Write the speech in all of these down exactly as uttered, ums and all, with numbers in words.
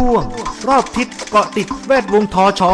ช่วงรอบทิศเกาะติดแวดวงทช.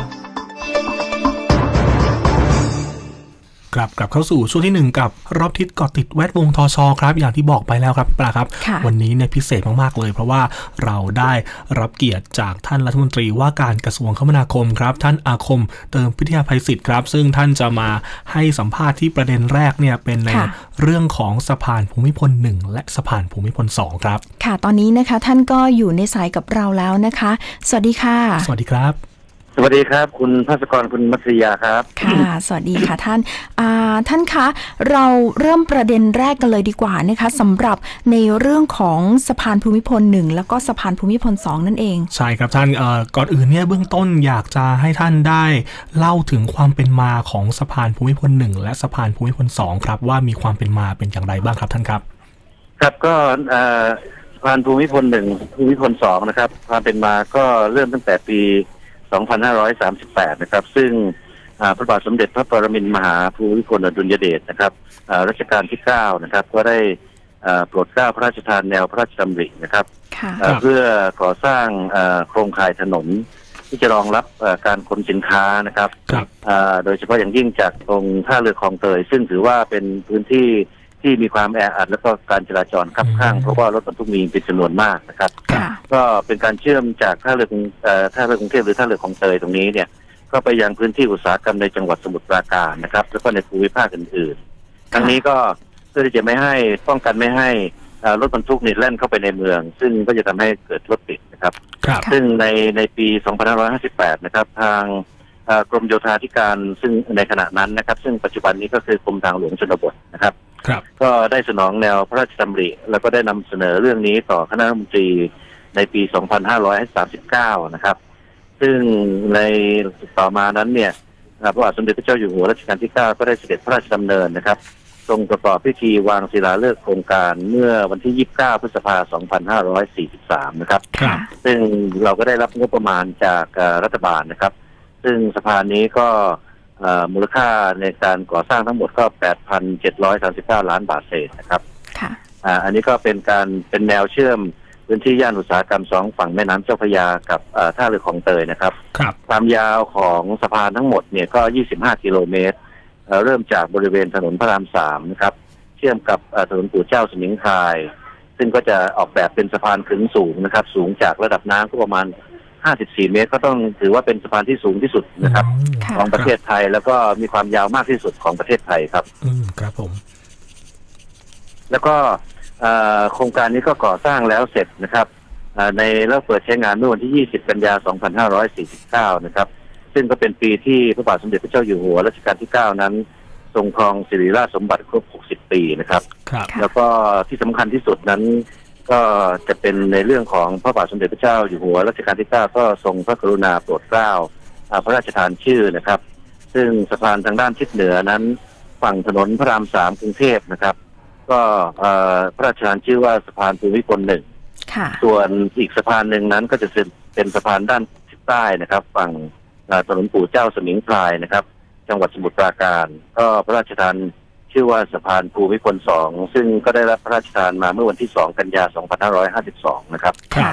กลับกลับเข้าสู่ช่วงที่หนึ่งกับรอบทิศเกาะติดแวดวงทช.ครับอย่างที่บอกไปแล้วครับพี่ปลาครับวันนี้เนี่ยพิเศษมากๆเลยเพราะว่าเราได้รับเกียรติจากท่านรัฐมนตรีว่าการกระทรวงคมนาคมครับท่านอาคมเติมพิทยาภัยศิษฐ์ครับซึ่งท่านจะมาให้สัมภาษณ์ที่ประเด็นแรกเนี่ยเป็นในเรื่องของสะพานภูมิพลหนึ่งและสะพานภูมิพลสองครับค่ะตอนนี้นะคะท่านก็อยู่ในสายกับเราแล้วนะคะสวัสดีค่ะสวัสดีครับสวัสดีครับคุณภาสกรคุณมัทยาครับค่ะสวัสดีค่ะท่านอ่าท่านคะเราเริ่มประเด็นแรกกันเลยดีกว่านะคะสำหรับในเรื่องของสะพานภูมิพลหนึ่งแล้วก็สะพานภูมิพลสองนั่นเองใช่ครับท่านเอ่อก่อนอื่นเนี่ยเบื้องต้นอยากจะให้ท่านได้เล่าถึงความเป็นมาของสะพานภูมิพลหนึ่งและสะพานภูมิพลสองครับว่ามีความเป็นมาเป็นอย่างไรบ้างครับท่านครับครับก็เอ่อสะพานภูมิพลหนึ่งภูมิพลสองนะครับความเป็นมาก็เริ่มตั้งแต่ปีสองพันห้าร้อยสามสิบแปดนะครับซึ่งพระบาทสมเด็จพระปรมินทรมหาภูมิพลอดุลยเดชนะครับรัชกาลที่เก้านะครับก็ได้โปรดเกล้าพระราชทานแนวพระราชดำรินะครับเพื่อก่อสร้างโครงข่ายถนนที่จะรองรับการขนสินค้านะครับโดยเฉพาะอย่างยิ่งจากตรงท่าเรือคลองเตยซึ่งถือว่าเป็นพื้นที่ที่มีความแออัดแล้วก็การจราจรคับข้างเพราะว่ารถบรรทุกมีเป็นจำนวนมากนะครับก็เป็นการเชื่อมจากท่าเรือท่าเรือกรุงเทพหรือท่าเรือคลองเตยตรงนี้เนี่ยก็ไปยังพื้นที่อุตสาหกรรมในจังหวัดสมุทรปราการนะครับแล้วก็ในภูมิภาคอื่นๆทั้งนี้ก็เพื่อที่จะไม่ให้ป้องกันไม่ให้รถบรรทุกนี่แล่นเข้าไปในเมืองซึ่งก็จะทำให้เกิดรถติดนะครับซึ่งในในปีสองพันห้าร้อยห้าสิบแปดนะครับทางกรมโยธาธิการซึ่งในขณะนั้นนะครับซึ่งปัจจุบันนี้ก็คือกรมทางหลวงชนบทนะครับก็ได้สนองแนวพระราชดำริแล้วก็ได้นำเสนอเรื่องนี้ต่อคณะรัฐมนตรีในปีสองพันห้าร้อยสามสิบเก้านะครับซึ่งในต่อมานั้นเนี่ยพระบาทสมเด็จพระเจ้าอยู่หัวรัชกาลที่เก้าก็ได้เสด็จพระราชดำเนินนะครับทรงประกอบพิธีวางศิลาฤกษ์โครงการเมื่อวันที่ยี่สิบเก้าพฤษภาคมสองพันห้าร้อยสี่สิบสามนะครับซึ่งเราก็ได้รับงบประมาณจากรัฐบาลนะครับซึ่งสะพานนี้ก็มูลค่าในการก่อสร้างทั้งหมดก็ แปดพันเจ็ดร้อยสามสิบเก้า ล้านบาทเศษนะครับค่ะอ่าอันนี้ก็เป็นการเป็นแนวเชื่อมพื้นที่ย่านอุตสาหกรรมสองฝั่งแม่น้ำเจ้าพระยากับท่าเรือคลองเตยนะครับครับความยาวของสะพานทั้งหมดเนี่ยก็ยี่สิบห้ากิโลเมตรเริ่มจากบริเวณถนนพระรามสามนะครับเชื่อมกับถนนปู่เจ้าสมิงพรายซึ่งก็จะออกแบบเป็นสะพานขึงสูงนะครับสูงจากระดับน้ำก็ประมาณห้าสิบสี่เมตรก็ต้องถือว่าเป็นสะพานที่สูงที่สุดนะครับของประเทศไทยแล้วก็มีความยาวมากที่สุดของประเทศไทยครับอืมครับผมแล้วก็โครงการนี้ก็ก่อสร้างแล้วเสร็จนะครับในแล้วเปิดใช้งานเมื่อวันที่ยี่สิบกันยายนสองพันห้าร้อยสี่สิบเก้านะครับซึ่งก็เป็นปีที่พระบาทสมเด็จพระเจ้าอยู่หัวรัชกาลที่เก้านั้นทรงครองสิริราชสมบัติครบหกสิบปีนะครับแล้วก็ที่สำคัญที่สุดนั้นก็จะเป็นในเรื่องของพระบาทสมเด็จพระเจ้าอยู่หัวรัชกาลที่เก้าก็ทรงพระกรุณาโปรดเกล้าพระราชทานชื่อนะครับซึ่งสะพานทางด้านทิศเหนือนั้นฝั่งถนนพระรามสามกรุงเทพนะครับก็พระราชทานชื่อว่าสะพานภูมิพลหนึ่งส่วนอีกสะพานหนึ่งนั้นก็จะเป็นสะพานด้านทิศใต้นะครับฝั่งถนนปู่เจ้าสมิงพรายนะครับจังหวัดสมุทรปราการก็พระราชทานชื่อว่าสะพานภูมิพลสองซึ่งก็ได้รับพระราชทานมาเมื่อวันที่สองกันยายนสองพันห้าร้อยห้าสิบสองนะครับครับ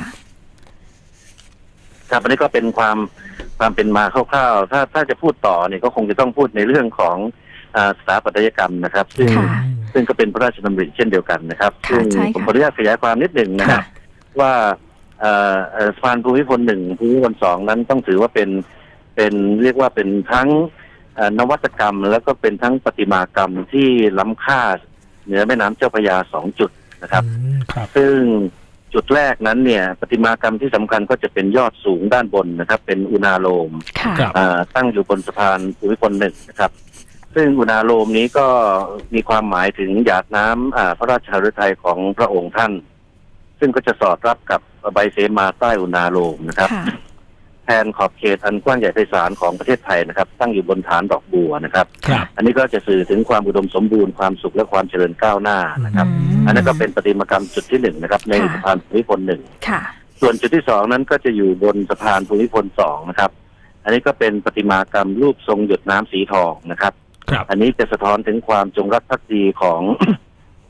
ครับอันนี้ก็เป็นความความเป็นมาคร่าวๆถ้าถ้าจะพูดต่อเนี่ยก็คงจะต้องพูดในเรื่องของสถาปัตยกรรมนะครับซึ่งซึ่งก็เป็นพระราชดำริเช่นเดียวกันนะครับซึ่งผมขออนุญาตขยายความนิดหนึ่งนะครับว่าสะพานภูมิพลหนึ่งภูมิพลสองนั้นต้องถือว่าเป็นเป็นเรียกว่าเป็นทั้งนวัตกรรมแล้วก็เป็นทั้งประติมากรรมที่ล้ำค่าเหนือแม่น้ำเจ้าพระยาสองจุดนะครับซึ่งจุดแรกนั้นเนี่ยประติมากรรมที่สำคัญก็จะเป็นยอดสูงด้านบนนะครับเป็นอุณาโลมตั้งอยู่บนสะพานภูมิพลหนึ่งนะครับซึ่งอุณาโลมนี้ก็มีความหมายถึงหยาดน้ำพระราชฤทัยของพระองค์ท่านซึ่งก็จะสอดรับกับใบเสมาใต้อุณาโลมนะครับแทนขอบเขตอันกว้างใหญ่ไพศาลของประเทศไทยนะครับตั้งอยู่บนฐานดอกบัวนะครับอันนี้ก็จะสื่อถึงความอุดมสมบูรณ์ความสุขและความเจริญก้าวหน้านะครับอันนี้ก็เป็นประติมากรรมจุดที่หนึ่งนะครับในสะพานภูมิพลหนึ่งส่วนจุดที่สองนั้นก็จะอยู่บนสะพานภูมิพลสองนะครับอันนี้ก็เป็นประติมากรรมรูปทรงหยดน้ำสีทองนะครับอันนี้จะสะท้อนถึงความจงรักภักดีของ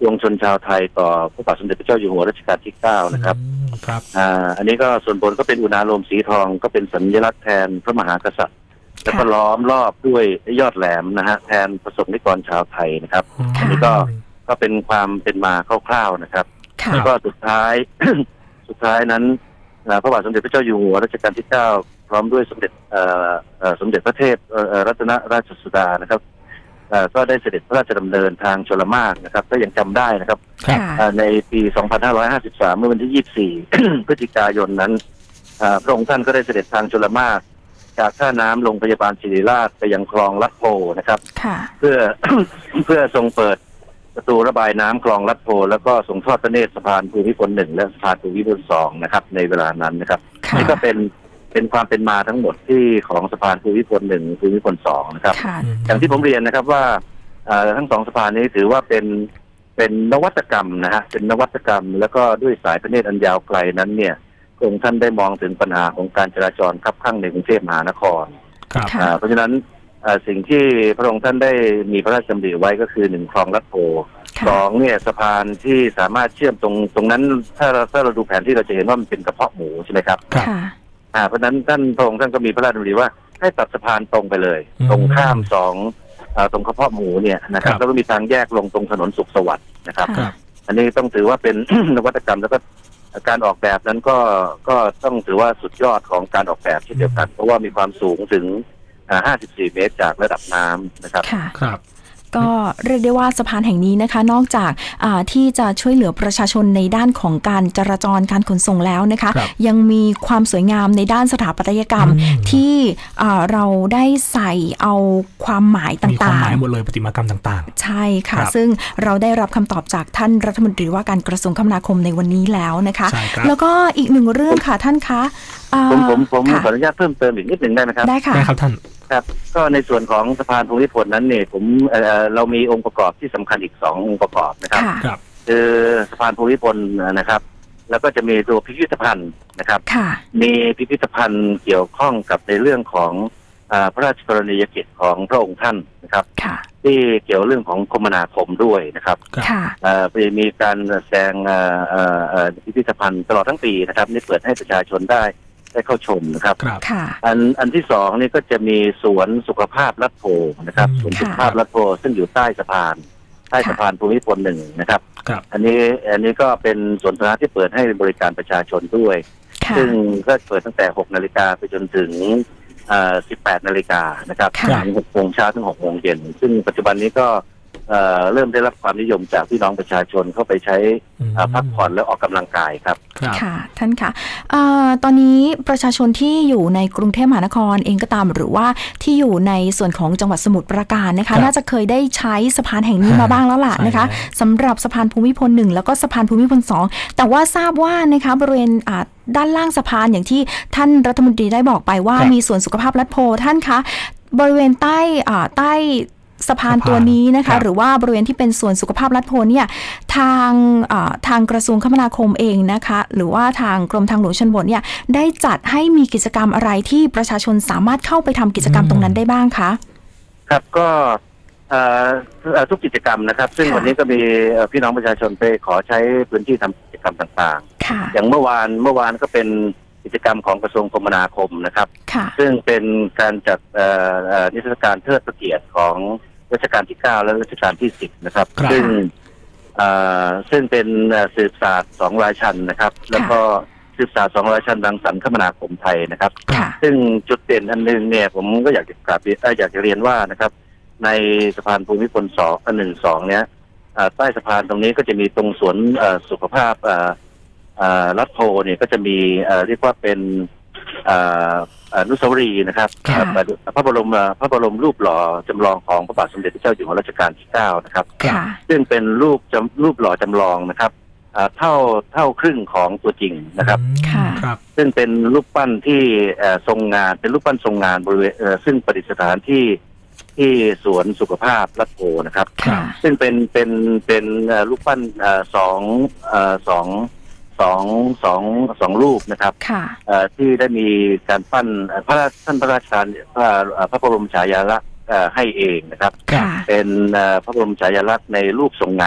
ปวงชนชาวไทยต่อพระบาทสมเด็จพระเจ้าอยู่หัวรัชกาลที่เก้านะครับครับอ่าอันนี้ก็ส่วนบนก็เป็นอุณาโลมสีทองก็เป็นสัญลักษณ์แทนพระมหากษัตริย์แล้วก็ล้อมรอบด้วยยอดแหลมนะฮะแทนประสบนิกรชาวไทยนะครับอันนี้ก็ก็เป็นความเป็นมาคร่าวๆนะครับแล้วก็สุดท้าย สุดท้ายนั้นพระบาทสมเด็จพระเจ้าอยู่หัวรัชกาลที่เก้าพร้อมด้วยสมเด็จสมเด็จพระเทพรัตนราชสุดานะครับก็ได้เสด็จพระราชดำเนินทางชลมารนะครับก็ยังจำได้นะครับในปี สองพันห้าร้อยห้าสิบสาม เมื่อวันที่ ยี่สิบสี่ พฤศจิกายนนั้นพระองค์ท่านก็ได้เสด็จทางชลมารจากท่าน้ำโรงพยาบาลศิริราชไปยังคลองลัดโพนะครับเพื่อ เพื่อทรงเปิดประตูระบายน้ำคลองลัดโพแล้วก็ส่งทอดพระเนตรสะพานภูมิพลหนึ่งและสะพานภูมิพลสองนะครับในเวลานั้นนะครับนี่ก็เป็นเป็นความเป็นมาทั้งหมดที่ของสะพานภูมิพลหนึ่งภูมิพลสองนะครับอย่างที่ผมเรียนนะครับว่าทั้งสองสะพานนี้ถือว่าเป็นเป็นนวัตกรรมนะฮะเป็นนวัตกรรมแล้วก็ด้วยสายพระเนตรอันยาวไกลนั้นเนี่ยองค์ท่านได้มองถึงปัญหาของการจราจรคับข้างในกรุงเทพมหานครเพราะฉะนั้นสิ่งที่พระองค์ท่านได้มีพระราชดำริไว้ก็คือหนึ่งคลองลัดโพสองเนี่ยสะพานที่สามารถเชื่อมตรงตรงนั้นถ้าเราถ้าเราดูแผนที่เราจะเห็นว่ามันเป็นกระเพาะหมูใช่ไหมครับเพราะฉะนั้นท่านพระองค์ท่านก็มีพระราชดำริว่าให้ตัดสะพานตรงไปเลยตรงข้ามสองตรงกระเพาะหมูเนี่ยนะครับแล้วก็มีทางแยกลงตรงถนนสุขสวัสดิ์นะครับอันนี้ต้องถือว่าเป็น นวัตกรรมแล้วก็การออกแบบนั้นก็ก็ต้องถือว่าสุดยอดของการออกแบบเช่นเดียวกันเพราะว่ามีความสูงถึงห้าสิบสี่เมตรจากระดับน้ำนะครับครับก็เรียกได้ว่าสะพานแห่งนี้นะคะนอกจากที่จะช่วยเหลือประชาชนในด้านของการจราจรการขนส่งแล้วนะคะยังมีความสวยงามในด้านสถาปัตยกรรมที่เราได้ใส่เอาความหมายต่างๆมีความหมายหมดเลยประติมากรรมต่างๆใช่ค่ะซึ่งเราได้รับคำตอบจากท่านรัฐมนตรีว่าการกระทรวงคมนาคมในวันนี้แล้วนะคะแล้วก็อีกหนึ่งเรื่องค่ะท่านคะผมผมผมขออนุญาตเพิ่มเติมอีกนิดหนึ่งได้ไหมครับได้ค่ะได้ครับท่านครับก็ในส่วนของสะพานภูมิพลนั้นเนี่ยผมเอ่อเรามีองค์ประกอบที่สำคัญอีกสององค์ประกอบนะครับคือสะพานภูมิพลนะครับแล้วก็จะมีตัวพิพิธภัณฑ์นะครับมีพิพิธภัณฑ์เกี่ยวข้องกับในเรื่องของพระราชกรณียกิจของพระองค์ท่านนะครับที่เกี่ยวเรื่องของคมนาคมด้วยนะครับมีการแสดงพิพิธภัณฑ์ตลอดทั้งปีนะครับนี่เปิดให้ประชาชนได้ได้เข้าชมนะครับอันอันที่สองนี่ก็จะมีสวนสุขภาพลัดโพนะครับสวนสุขภาพลัดโพซึ่งอยู่ใต้สะพานใต้สะพานภูมิพลหนึ่งนะครับอันนี้อันนี้ก็เป็นสวนสาธารณะที่เปิดให้บริการประชาชนด้วยซึ่งก็เปิดตั้งแต่หกนาฬิกาไปจนถึงสิบแปดนาฬิกานะครับถึงหกโมงเช้าถึงหกโมงเย็นซึ่งปัจจุบันนี้ก็เริ่มได้รับความนิยมจากพี่น้องประชาชนเข้าไปใช้พักผ่อนและออกกำลังกายครับค่ะท่านค่ะตอนนี้ประชาชนที่อยู่ในกรุงเทพมหานครเองก็ตามหรือว่าที่อยู่ในส่วนของจังหวัดสมุทรปราการนะคะน่าจะเคยได้ใช้สะพานแห่งนี้มาบ้างแล้วล่ะนะคะสำหรับสะพานภูมิพลหนึ่งแล้วก็สะพานภูมิพลสองแต่ว่าทราบว่านะคะบริเวณด้านล่างสะพานอย่างที่ท่านรัฐมนตรีได้บอกไปว่ามีสวนสุขภาพลัดโพท่านคะบริเวณใต้ใต้สะพานตัวนี้นะคะหรือว่าบริเวณที่เป็นส่วนสุขภาพลัดโพเนี่ยทางทางกระทรวงคมนาคมเองนะคะหรือว่าทางกรมทางหลวงชนบทเนี่ยได้จัดให้มีกิจกรรมอะไรที่ประชาชนสามารถเข้าไปทำกิจกรรมตรงนั้นได้บ้างคะครับก็ทุกกิจกรรมนะครับซึ่งวันนี้ก็มีพี่น้องประชาชนไปขอใช้พื้นที่ทำกิจกรรมต่างๆอย่างเมื่อวานเมื่อวานก็เป็นกิจกรรมของกระทรวงคมนาคมนะครับซึ่งเป็นการจัดนิทรรศการเทิดพระเกียรติของรัชกาลที่เก้าและรัชกาลที่สิบนะครับซึ่งซึ่งเป็นสืบศาสตร์สองราชันนะครับแล้วก็สืบศาสตร์สองราชันรังสรรค์คมนาคมไทยนะครับซึ่งจุดเด่นอันนึงเนี่ยผมก็อยากจะกราบอยากจะเรียนว่านะครับในสะพานภูมิพลสองอันหนึ่งสองเนี้ยใต้สะพานตรงนี้ก็จะมีตรงสวนสุขภาพลัดโพเนี่ยก็จะมีเรียกว่าเป็นอนุสาวรีย์นะครับพระบรมพระบรมรูปหล่อจำลองของพระบาทสมเด็จพระเจ้าอยู่หัวรัชกาลที่เก้านะครับซึ่งเป็นรูปจำรูปหล่อจำลองนะครับเท่าเท่าครึ่งของตัวจริงนะครับซึ่งเป็นรูปปั้นที่ทรงงานเป็นรูปปั้นทรงงานบริเวณซึ่งประดิษฐานที่ที่สวนสุขภาพลัดโพนะครับซึ่งเป็นเป็นเป็นรูปปั้นสองสองสองสองสองรูปนะครับที่ได้มีการปั้นพระท่านพระราชทานพระพระบรมฉายาลักษณ์ให้เองนะครับเป็นพระบรมฉายาลักษณ์ในรูปทรงงาน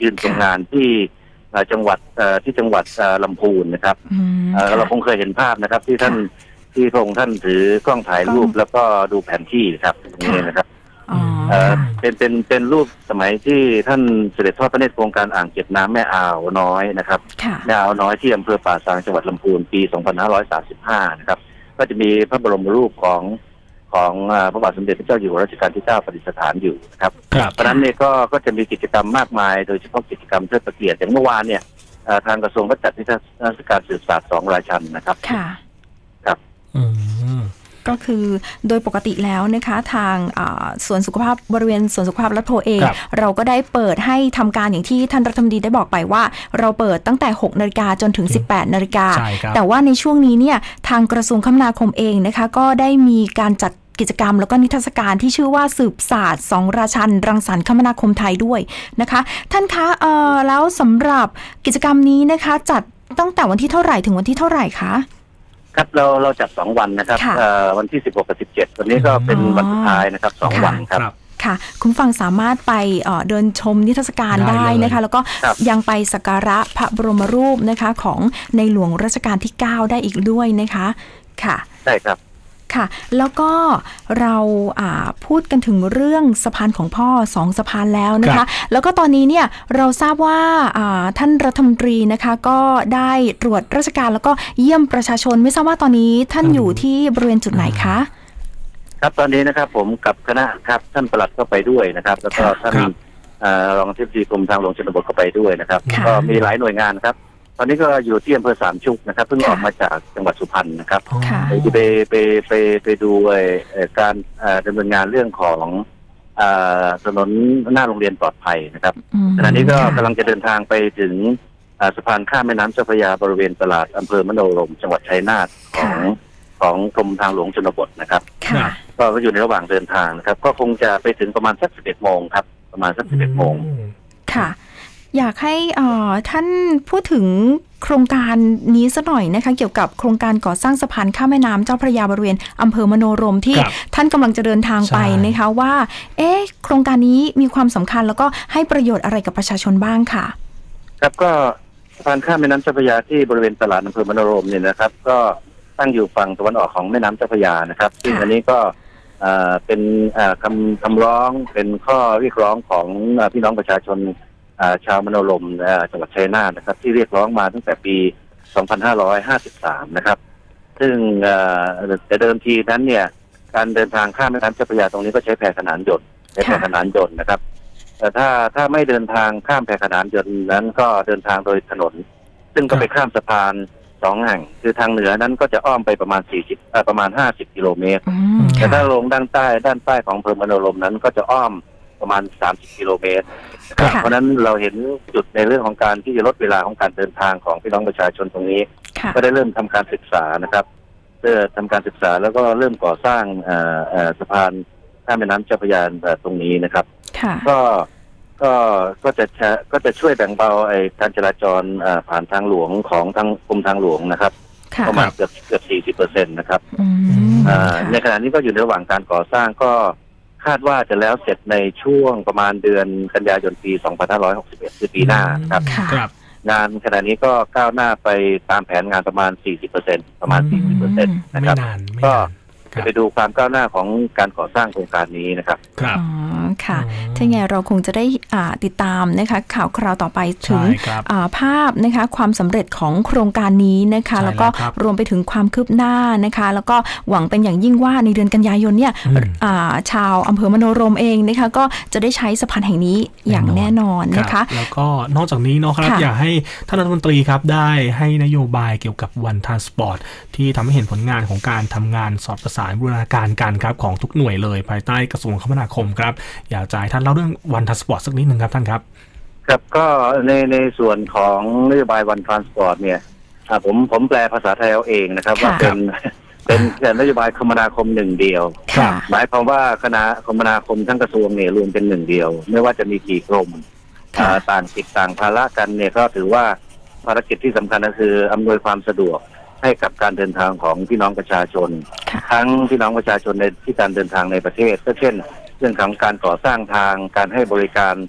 ยืนตรงงานที่จังหวัดที่จังหวัดลำพูนนะครับเราคงเคยเห็นภาพนะครับที่ท่านที่พระองค์ท่านถือกล้องถ่ายรูปแล้วก็ดูแผนที่ครับนี่นะครับเป็นเป็นเป็นรูปสมัยที่ท่านเสด็จทอดพระเนตรโครงการอ่างเก็บน้ำแม่อ่าวน้อยนะครับแม่อ่าวน้อยที่อำเภอป่าซางจังหวัดลำพูนปีสองพันห้าร้อยสามสิบห้านะครับก็จะมีพระบรมรูปของของพระบาทสมเด็จพระเจ้าอยู่หัวรัชกาลที่เก้าประดิษฐานอยู่นะครับเพราะนั้นเนี่ยก็ก็จะมีกิจกรรมมากมายโดยเฉพาะกิจกรรมเทิดพระเกียรติอย่างเมื่อวานเนี่ยทางกระทรวงก็จัดนิทรรศการสืบศาสตร์สองราชันนะครับค่ะครับก็คือโดยปกติแล้วนะคะทางสวนสุขภาพบริเวณสวนสุขภาพรัฐโพเองเราก็ได้เปิดให้ทำการอย่างที่ท่านรัฐมนตรีได้บอกไปว่าเราเปิดตั้งแต่หกนาฬิกาจนถึงสิบแปดนาฬิกาแต่ว่าในช่วงนี้เนี่ยทางกระทรวงคมนาคมเองนะคะก็ได้มีการจัดกิจกรรมแล้วก็นิทรรศการที่ชื่อว่าสืบศาสตร์สองราชันรังสรรค์คมนาคมไทยด้วยนะคะท่านคะเอ่อแล้วสำหรับกิจกรรมนี้นะคะจัดตั้งแต่วันที่เท่าไหร่ถึงวันที่เท่าไหร่คะครับเราเราจัดสองวันนะครับวันที่สิบหกกับสิบเจ็ดวันนี้ก็เป็นวันสุดท้ายนะครับสองวันครับค่ะคุณฟังสามารถไปเดินชมนิทรรศการได้นะคะแล้วก็ยังไปสักการะพระบรมรูปนะคะของในหลวงรัชกาลที่เก้าได้อีกด้วยนะคะค่ะใช่ครับค่ะแล้วก็เราพูดกันถึงเรื่องสะพานของพ่อสองสะพานแล้วนะคะแล้วก็ตอนนี้เนี่ยเราทราบว่าท่านรัฐมนตรีนะคะก็ได้ตรวจราชการแล้วก็เยี่ยมประชาชนไม่ทราบว่าตอนนี้ท่านอยู่ที่บริเวณจุดไหนคะครับตอนนี้นะครับผมกับคณะครับท่านปลัดก็ไปด้วยนะครับแล้วก็ท่านรองอธิบดีกรมทางหลวงชนบทก็ไปด้วยนะครับก็มีหลายหน่วยงานครับตอนนี้ก็อยู่ที่อำเภอสามชุกนะครับเพิ่งออกมาจากจังหวัดสุพรรณนะครับไปไปไปไปไปดูการดำเนินงานเรื่องของถนนหน้าโรงเรียนปลอดภัยนะครับขณะนี้ก็กำลังจะเดินทางไปถึงสะพานข้ามแม่น้ำเจ้าพระยาบริเวณตลาดอำเภอมโนรมจังหวัดชัยนาทของของกรมทางหลวงชนบทนะครับก็อยู่ในระหว่างเดินทางนะครับก็คงจะไปถึงประมาณสักสิบเอ็ดโมงครับประมาณสักสิบเอ็ดโมงค่ะอยากให้ท่านพูดถึงโครงการนี้สักหน่อยนะคะเกี่ยวกับโครงการก่อสร้างสะพานข้ามแม่น้ำเจ้าพระยาบริเวณอำเภอมโนรมที่ท่านกำลังจะเดินทางไปนะคะว่าเอ๊ะโครงการนี้มีความสำคัญแล้วก็ให้ประโยชน์อะไรกับประชาชนบ้างค่ะครับก็สะพานข้ามแม่น้ำเจ้าพระยาที่บริเวณตลาดอำเภอมโนรมเนี่ยนะครับก็ตั้งอยู่ฝั่งตะวันออกของแม่น้ำเจ้าพระยานะครับซึ่งอันนี้ก็เป็นคำคำร้องเป็นข้อเรียกร้องของพี่น้องประชาชนชาวมโนรมจังหวัดชัยนาทนะครับที่เรียกร้องมาตั้งแต่ปีสองพันห้าร้อยห้าสิบสามนะครับซึ่งแต่เดิมทีนั้นเนี่ยการเดินทางข้ามแม่น้ำเจ้าพระยาตรงนี้ก็ใช้แพขนานยนต์ใช้แพขนานยนต์นะครับแต่ถ้าถ้าไม่เดินทางข้ามแพขนานยนต์นั้นก็เดินทางโดยถนนซึ่งก็ไปข้ามสะพานสองแห่งคือทางเหนือนั้นก็จะอ้อมไปประมาณสี่สิบประมาณห้าสิบกิโลเมตรแต่ถ้าลงด้านใต้ด้านใต้ของอำเภอมโนรมนั้นก็จะอ้อมประมาณสามสิบกิโลเมตรเพราะนั้นเราเห็นจุดในเรื่องของการที่จะลดเวลาของการเดินทางของพี่น้องประชาชนตรงนี้ก็ได้เริ่มทำการศึกษานะครับเพื่อทำการศึกษาแล้วก็เริ่มก่อสร้างสะพานข้ามแม่น้ำเจ้าพระยาตรงนี้นะครับก็ก็ก็จะก็จะช่วยแบ่งเบาไอ้การจราจรผ่านทางหลวงของทางกรมทางหลวงนะครับประมาณเกือบเกือบสี่สิบเปอร์เซ็นต์นะครับในขณะนี้ก็อยู่ในระหว่างการก่อสร้างก็คาดว่าจะแล้วเสร็จในช่วงประมาณเดือนกันยายนปีสองพันห้าร้อยหกสิบเอ็ดคือปีหน้าครับงานขณะนี้ก็ก้าวหน้าไปตามแผนงานประมาณ สี่สิบเปอร์เซ็นต์ ประมาณ สี่สิบเปอร์เซ็นต์ นะครับก็จะไปดูความก้าวหน้าของการก่อสร้างโครงการนี้นะครับครับอ๋อค่ะถ้าไงเราคงจะได้ติดตามนะคะข่าวคราวต่อไปถึงภาพนะคะความสำเร็จของโครงการนี้นะคะแล้วก็รวมไปถึงความคืบหน้านะคะแล้วก็หวังเป็นอย่างยิ่งว่าในเดือนกันยายนเนี่ยชาวอำเภอมโนรมเองนะคะก็จะได้ใช้สะพานแห่งนี้อย่างแน่นอนนะคะแล้วก็นอกจากนี้เนาะครับอยากให้ท่านรัฐมนตรีครับได้ให้นโยบายเกี่ยวกับวันทรานสปอร์ตที่ทำให้เห็นผลงานของการทำงานสอดประสานบูรณาการกันครับของทุกหน่วยเลยภายใต้กระทรวงคมนาคมครับอยากจะให้ท่านเล่าเรื่องวันทรานสปอร์ตสักนิดหนึ่งครับท่านครับครับก็ในในส่วนของนโยบายวันทรานสปอร์ตเนี่ยผมผมแปลภาษาไทยเอาเองนะครับว่าเป็นเป็นนโยบายคมนาคมหนึ่งเดียวหมายความว่าคณะคมนาคมทั้งกระทรวงเนี่ยรวมเป็นหนึ่งเดียวไม่ว่าจะมีกี่กรมต่างกิจต่างภาระกันเนี่ยก็ถือว่าภารกิจที่สำคัญก็คืออำนวยความสะดวกให้กับการเดินทางของพี่น้องประชาชนทั้งพี่น้องประชาชนในที่การเดินทางในประเทศก็เช่นเรื่องของการก่อสร้างทางการให้บริการ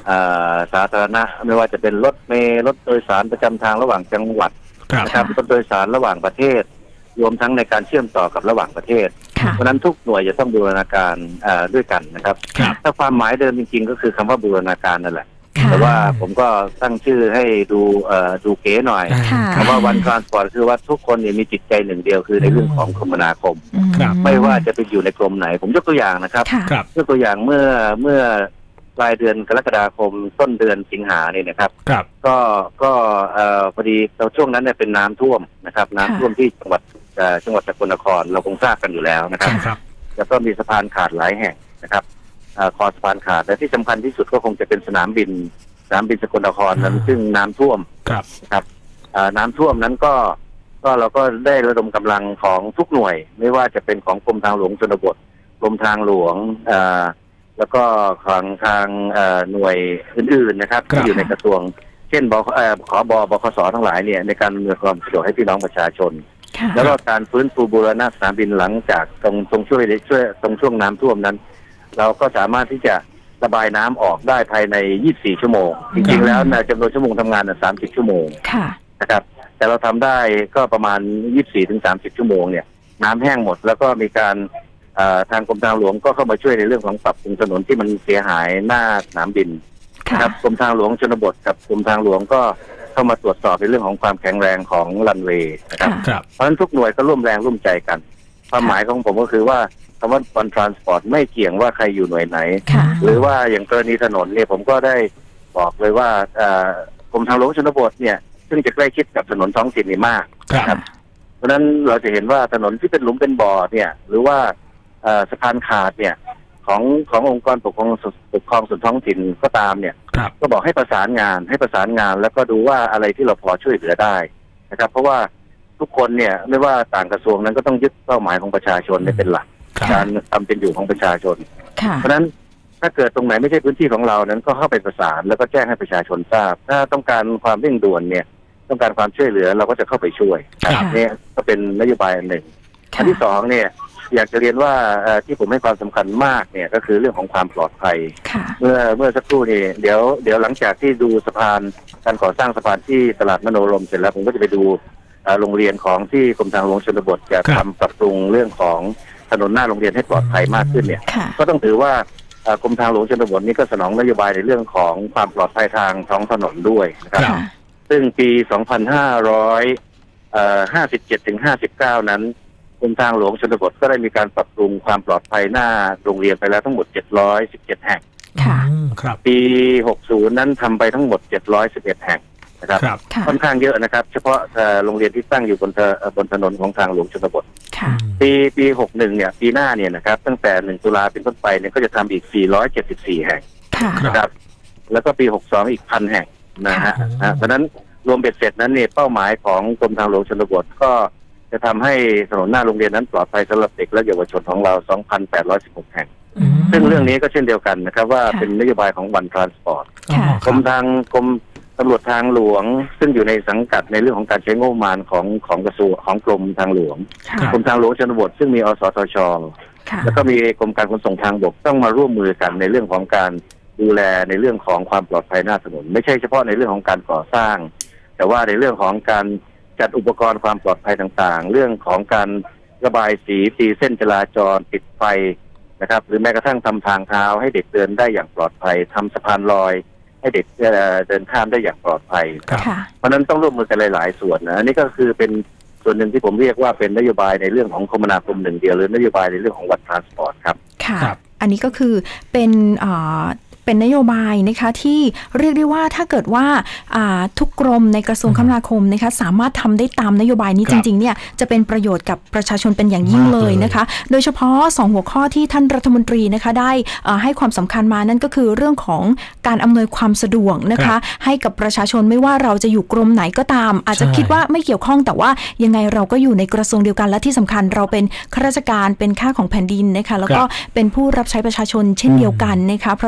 สาธารณะไม่ว่าจะเป็นรถเมล์รถโดยสารประจำทางระหว่างจังหวัดนะครับรถโดยสารระหว่างประเทศรวมทั้งในการเชื่อมต่อกับระหว่างประเทศเพราะนั้นทุกหน่วยจะต้องบูรณาการด้วยกันนะครับถ้าความหมายเดิมจริงๆก็คือคำว่าบูรณาการนั่นแหละแต่ว่าผมก็ตั้งชื่อให้ดูดูเก๋หน่อยคำว่า One Transport คือว่าทุกคนมีจิตใจหนึ่งเดียวคือในเรื่องของคมนาคมไม่ว่าจะไปอยู่ในกรมไหนผมยกตัวอย่างนะครับยกตัวอย่างเมื่อเมื่อปลายเดือนกรกฎาคมต้นเดือนสิงหาเนี่ยนะครับก็ก็พอดีเราช่วงนั้นเนี่ยเป็นน้ำท่วมนะครับน้ำท่วมที่จังหวัดจังหวัดสกลนครเราคงทราบกันอยู่แล้วนะครับแล้วก็มีสะพานขาดหลายแห่งนะครับคอสะพานขาดแต่ที่สำคัญที่สุดก็คงจะเป็นสนามบินสนามบินสกลนครนั้นซึ่งน้ำท่วมครับน้ำท่วมนั้นก็ก็เราก็ได้ระดมกำลังของทุกหน่วยไม่ว่าจะเป็นของกรมทางหลวงชนบทกรมทางหลวงแล้วก็ของทางหน่วยอื่นๆนะครับที่อยู่ในกระทรวงเช่นบขบบบขสทั้งหลายเนี่ยในการอำนวยความสะดวกให้พี่น้องประชาชนแล้วก็การฟื้นฟูบูรณะสนามบินหลังจากตรงตรงช่วยช่วยตรงช่วงน้ำท่วมนั้นเราก็สามารถที่จะระบายน้ำออกได้ภายในยี่สิบสี่ชั่วโมงจริงๆแล้วจำนวนชั่วโมงทำงานสามสิบชั่วโมงนะครับแต่เราทำได้ก็ประมาณยี่สิบสี่ถึงสามสิบชั่วโมงเนี่ยน้ำแห้งหมดแล้วก็มีการทางกรมทางหลวงก็เข้ามาช่วยในเรื่องของปรับปรุงถนนที่มันเสียหายหน้าสนามบินครับกรมทางหลวงชนบทกับกรมทางหลวงก็เข้ามาตรวจสอบในเรื่องของความแข็งแรงของรันเวย์นะครับเพราะฉะนั้นทุกหน่วยก็ร่วมแรงร่วมใจกันความหมายของผมก็คือว่าคำว่า One Transport ไม่เกี่ยงว่าใครอยู่หน่วยไหนหรือว่าอย่างกรณีถนนเนี่ยผมก็ได้บอกเลยว่ากรมทางหลวงชนบทเนี่ยซึ่งจะใกล้ชิดกับถนนท้องถิ่นนี่มากครับเพราะฉะนั้นเราจะเห็นว่าถนนที่เป็นหลุมเป็นบ่อเนี่ยหรือว่าสะพานขาดเนี่ยของขององค์กรปกครองปกครองส่วนท้องถิ่นก็ตามเนี่ยก็บอกให้ประสานงานให้ประสานงานแล้วก็ดูว่าอะไรที่เราพอช่วยเหลือได้นะครับเพราะว่าทุกคนเนี่ยไม่ว่าต่างกระทรวงนั้นก็ต้องยึดเป้าหมายของประชาชนเป็นหลักการทำเป็นอยู่ของประชาชนเพราะฉะนั้นถ้าเกิดตรงไหนไม่ใช่พื้นที่ของเรานั้นก็เข้าไปประสานแล้วก็แจ้งให้ประชาชนทราบถ้าต้องการความเร่งด่วนเนี่ยต้องการความช่วยเหลือเราก็จะเข้าไปช่วยนี่ก็เป็นนโยบายหนึ่งอันที่สองเนี่ยอยากจะเรียนว่าที่ผมให้ความสำคัญมากเนี่ยก็คือเรื่องของความปลอดภัยเมื่อเมื่อสักครู่นี้เดี๋ยวเดี๋ยวหลังจากที่ดูสะพานการก่อสร้างสะพานที่ตลาดมโนรมเสร็จแล้วผมก็จะไปดูโรงเรียนของที่กรมทางหลวงชนบทจะทำปรับปรุงเรื่องของถนนหน้าโรงเรียนให้ปลอดภัยมากขึ้นเนี่ยก็ต้องถือว่ากรมทางหลวงชนบทนี้ก็สนองนโยบายในเรื่องของความปลอดภัยทางท้องถนนด้วยนะครับซึ่งปี สองพันห้าร้อยห้าสิบเจ็ด ถึง ห้าสิบเก้า นั้นกรมทางหลวงชนบทก็ได้มีการปรับปรุงความปลอดภัยหน้าโรงเรียนไปแล้วทั้งหมดเจ็ดร้อยสิบเจ็ดแห่งปี หกสิบ นั้นทำไปทั้งหมดเจ็ดร้อยสิบเอ็ดแห่งนะครับค่อนข้างเยอะนะครับเฉพาะโรงเรียนที่ตั้งอยู่บนบนถนนของทางหลวงชนบทปีปี หกสิบเอ็ด เนี่ยปีหน้าเนี่ยนะครับตั้งแต่หนึ่งตุลาเป็นต้นไปเนี่ยก็จะทำอีกสี่ร้อยเจ็ดสิบสี่แห่งนะครับแล้วก็ปี หกสิบสอง อีก หนึ่งพัน แห่งนะฮะเพราะนั้นรวมเบ็ดเสร็จนั้นเนี่ยเป้าหมายของกรมทางหลวงชนบทก็จะทำให้ถนนหน้าโรงเรียนนั้นปลอดภัยสำหรับเด็กและเยาวชนของเรา สองพันแปดร้อยสิบหก แห่งซึ่งเรื่องนี้ก็เช่นเดียวกันนะครับว่าเป็นนโยบายของ One Transport กรมทางกรมตำรวจทางหลวงซึ่งอยู่ในสังกัดในเรื่องของการใช้งบประมาณของของกระทรวงของกรมทางหลวงกรมทางหลวงชนบทซึ่งมีอสทช.แล้วก็มีกรมการขนส่งทางบกต้องมาร่วมมือกันในเรื่องของการดูแลในเรื่องของความปลอดภัยหน้าถนนไม่ใช่เฉพาะในเรื่องของการก่อสร้างแต่ว่าในเรื่องของการจัดอุปกรณ์ความปลอดภัยต่างๆเรื่องของการระบายสีตีเส้นจราจรติดไฟนะครับหรือแม้กระทั่งทำทางเท้าให้เด็กเดินได้อย่างปลอดภัยทำสะพานลอยให้เด็กเดินข้ามได้อย่างปลอดภัยเพราะนั้นต้องร่วมมือกันหลายๆส่วนนะนี่ก็คือเป็นส่วนหนึ่งที่ผมเรียกว่าเป็นนโยบายในเรื่องของคมนาคมหนึ่งเดียวหรือนโยบายในเรื่องของOne Transportครับค่ะอันนี้ก็คือเป็นเป็นนโยบายนะคะที่เรียกได้ว่าถ้าเกิดว่าทุกกรมในกระทรวงคมนาคมนะคะสามารถทำได้ตามนโยบายนี้จริงๆเนี่ยจะเป็นประโยชน์กับประชาชนเป็นอย่างยิ่งเลยนะคะโดยเฉพาะสองหัวข้อที่ท่านรัฐมนตรีนะคะได้ให้ความสำคัญมานั่นก็คือเรื่องของการอำนวยความสะดวกนะคะให้กับประชาชนไม่ว่าเราจะอยู่กรมไหนก็ตามอาจจะคิดว่าไม่เกี่ยวข้องแต่ว่ายังไงเราก็อยู่ในกระทรวงเดียวกันและที่สำคัญเราเป็นข้าราชการเป็นข้าของแผ่นดินนะคะแล้วก็เป็นผู้รับใช้ประชาชนเช่นเดียวกันนะคะเพราะฉะนั้น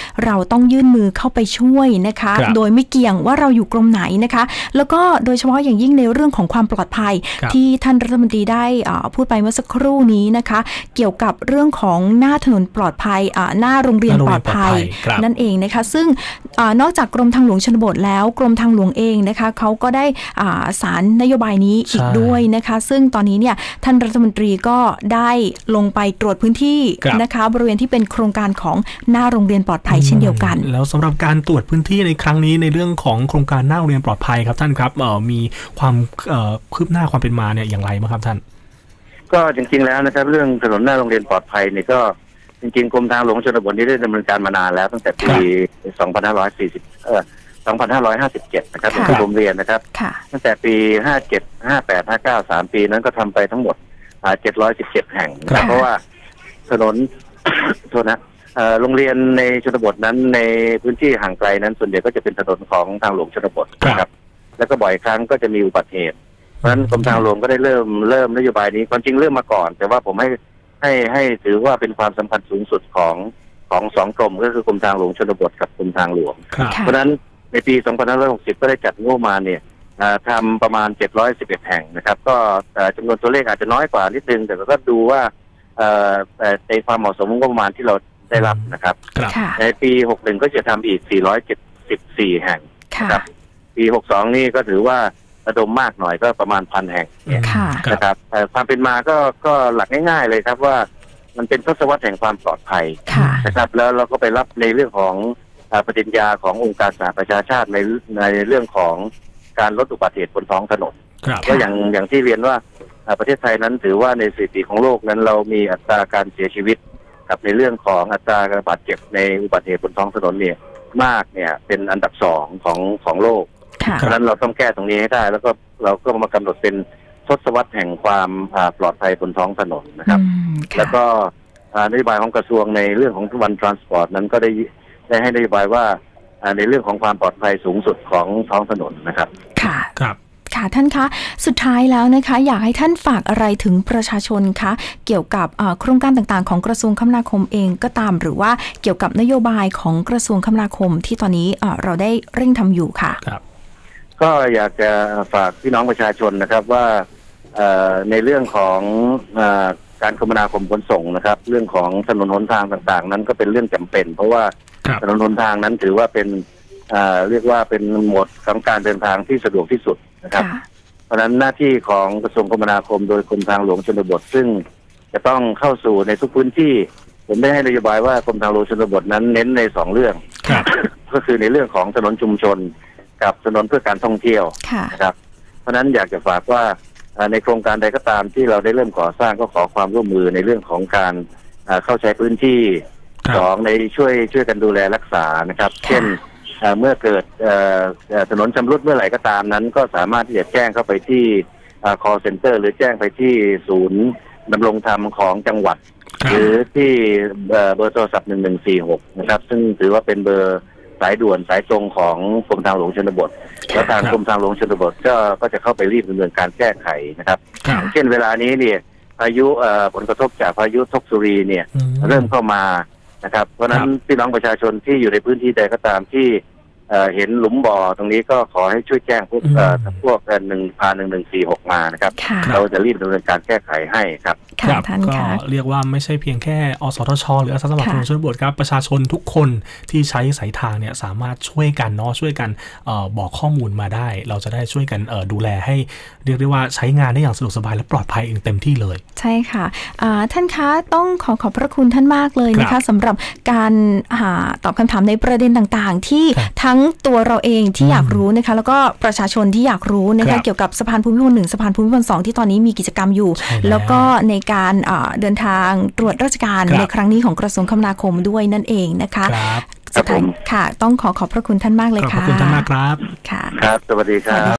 เราต้องยื่นมือเข้าไปช่วยนะคะโดยไม่เกี่ยงว่าเราอยู่กรมไหนนะคะแล้วก็โดยเฉพาะอย่างยิ่งในเรื่องของความปลอดภัยที่ท่านรัฐมนตรีได้พูดไปเมื่อสักครู่นี้นะคะเกี่ยวกับเรื่องของหน้าถนนปลอดภัยหน้าโรงเรียนปลอดภัยนั่นเองนะคะซึ่งนอกจากกรมทางหลวงชนบทแล้วกรมทางหลวงเองนะคะเขาก็ได้สารนโยบายนี้อีกด้วยนะคะซึ่งตอนนี้เนี่ยท่านรัฐมนตรีก็ได้ลงไปตรวจพื้นที่นะคะบริเวณที่เป็นโครงการของหน้าโรงเรียนปลอดภัยเช่นเดียวกันแล้วสำหรับการตรวจพื้นที่ในครั้งนี้ในเรื่องของโครงการหน้าโรงเรียนปลอดภัยครับท่านครับมีความคืบหน้าความเป็นมาเนี่ยอย่างไรบ้างครับท่านก็จริงๆแล้วนะครับเรื่องถนนหน้าโรงเรียนปลอดภัยเนี่ยก็จริงๆกรมทางหลวงชนบทนี้ได้ดำเนินการมานานแล้วตั้งแต่ปีสองพันห้าร้อยสี่สิบเอ่อสองพันห้าร้อยห้าสิบเจ็ดนะครับเป็นกรมเรียนนะครับตั้งแต่ปีห้าเจ็ด ห้าแปด ห้าเก้า สามปีนั้นก็ทำไปทั้งหมดอ่าเจ็ดร้อยสิบเจ็ดแห่งนะเพราะว่าถนน โทษนะเอ่อโรงเรียนในชนบทนั้นในพื้นที่ห่างไกลนั้นส่วนใหญ่ก็จะเป็นถนนของทางหลวงชนบทนะครับแล้วก็บ่อยครั้งก็จะมีอุบัติเหตุเพราะฉะนั้นกรมทางหลวงก็ได้เริ่มเริ่มนโยบายนี้ความจริงเริ่มมาก่อนแต่ว่าผมให้ให้ให้ถือว่าเป็นความสำคัญสูงสุดของของสองกรมก็คือกรมทางหลวงชนบทกับกรมทางหลวงเพราะฉะนั้นในปีสองพันห้าร้อยหกสิบก็ได้จัดงบมาเนี่ยทำประมาณเจ็ดร้อยสิบเอ็ดแห่งนะครับก็จำนวนตัวเลขอาจจะน้อยกว่านิดนึงแต่ก็ดูว่าในความเหมาะสมงบประมาณที่เราได้รับนะครับในปีหกสิบเอ็ดก็จะทำอีกสี่ร้อยเจ็ดสิบสี่แห่งนะครับปีหกสิบสองนี่ก็ถือว่าระดมมากหน่อยก็ประมาณพันแห่งนะครับความเป็นมาก็ก็หลักง่ายๆเลยครับว่ามันเป็นทศวรรษแห่งความปลอดภัยนะครับแล้วเราก็ไปรับในเรื่องของปฏิญญาขององค์การสหประชาชาติในในเรื่องของการลดอุบัติเหตุบนท้องถนนก็อย่างอย่างที่เรียนว่าประเทศไทยนั้นถือว่าในสถิติของโลกนั้นเรามีอัตราการเสียชีวิตกับในเรื่องของอัตราการบาดเจ็บในอุบัติเหตุบนท้องถนนเนี่ยมากเนี่ยเป็นอันดับสองของของโลกเพราะฉะนั้นเราต้องแก้ตรงนี้ให้ได้แล้วก็เราก็มากำหนดเป็นทศวรรษแห่งความปลอดภัยบนท้องถนนนะครับแล้วก็นโยบายของกระทรวงในเรื่องของวันทรานสปอร์ตนั้นก็ได้ได้ให้นโยบายว่าในเรื่องของความปลอดภัยสูงสุดของท้องถนนนะครับค่ะครับค่ะท่านคะสุดท้ายแล้วนะคะอยากให้ท่านฝากอะไรถึงประชาชนคะเกี่ยวกับโครงการต่างๆของกระทรวงคมนาคมเองก็ตามหรือว่าเกี่ยวกับนโยบายของกระทรวงคมนาคมที่ตอนนี้เราได้เร่งทำอยู่ค่ะครับก็อยากจะฝากพี่น้องประชาชนนะครับว่าในเรื่องของการคมนาคมขนส่งนะครับเรื่องของถนนหนทางต่างๆนั้นก็เป็นเรื่องจำเป็นเพราะว่าถนนหนทางนั้นถือว่าเป็นเรียกว่าเป็นโหมดของการเดินทางที่สะดวกที่สุดนะครับเพราะฉะนั้นหน้าที่ของกระทรวงคมนาคมโดยกรมทางหลวงชนบทซึ่งจะต้องเข้าสู่ในทุกพื้นที่ผมได้ให้นโยบายว่ากรมทางหลวงชนบทนั้นเน้นในสองเรื่องก็คือในเรื่องของถนนชุมชนกับถนนเพื่อการท่องเที่ยวนะครับเพราะฉะนั้นอยากจะฝากว่าในโครงการใดก็ตามที่เราได้เริ่มก่อสร้างก็ขอความร่วมมือในเรื่องของการเข้าใช้พื้นที่สองในช่วยช่วยกันดูแลรักษานะครับเช่นเมื่อเกิดถนนชำรุดเมื่อไหร่ก็ตามนั้นก็สามารถที่จะแจ้งเข้าไปที่ call center หรือแจ้งไปที่ศูนย์ดำรงธรรมของจังหวัดหรือที่เบอร์โทรศัพท์หนึ่งหนึ่งสี่หกนะครับซึ่งถือว่าเป็นเบอร์สายด่วนสายตรงของกรมทางหลวงชนบทแล้วทางกรมทางหลวงชนบทก็ก็จะเข้าไปรีบดำเนินการแก้ไขนะครับเช่นเวลานี้เนี่ยพายุผลกระทบจากพายุทกสุรีเนี่ยเริ่มเข้ามานะครับเพราะฉะนั้นพี่น้องประชาชนที่อยู่ในพื้นที่ใดก็ตามที่เห็นหลุมบ่อตรงนี้ก็ขอให้ช่วยแจ้งพวกพวกหนึ่งพาหนึ่งหนึ่งสี่หกมานะครับเราจะรีบดำเนินการแก้ไขให้ครับครับก็เรียกว่าไม่ใช่เพียงแค่อสทช.หรืออาสาสมัครถนนชนบทครับประชาชนทุกคนที่ใช้สายทางเนี่ยสามารถช่วยกันเนาะช่วยกันบอกข้อมูลมาได้เราจะได้ช่วยกันดูแลให้เรียกได้ว่าใช้งานได้อย่างสะดวกสบายและปลอดภัยเต็มที่เลยใช่ค่ะท่านคะต้องขอขอบพระคุณท่านมากเลยนะคะสำหรับการตอบคำถามในประเด็นต่างๆที่ทั้งตัวเราเองที่อยากรู้นะคะแล้วก็ประชาชนที่อยากรู้นะคะเกี่ยวกับสะพานภูมิพลหนึ่งสะพานภูมิพลสองที่ตอนนี้มีกิจกรรมอยู่แล้วก็ในการเดินทางตรวจราชการในครั้งนี้ของกระทรวงคมนาคมด้วยนั่นเองนะคะสุดท้ายค่ะต้องขอขอบพระคุณท่านมากเลยค่ะขอบคุณท่านมากครับค่ะครับสวัสดีครับ